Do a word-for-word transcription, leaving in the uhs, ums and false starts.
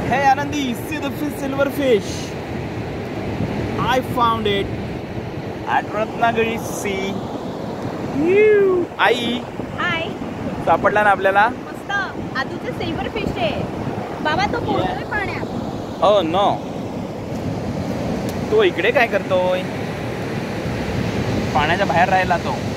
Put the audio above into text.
Hey Anandi, see the fish, silver fish. I found it at Ratnagiri Sea. आई हाय सापडला ना आपल्याला? मस्त आदूचे silver fish आहे बाबा. तो पोहतोय पाण्यात. ओ नो, तो इकडे काय करतोय? पाण्याच्या बाहेर राहिला तो.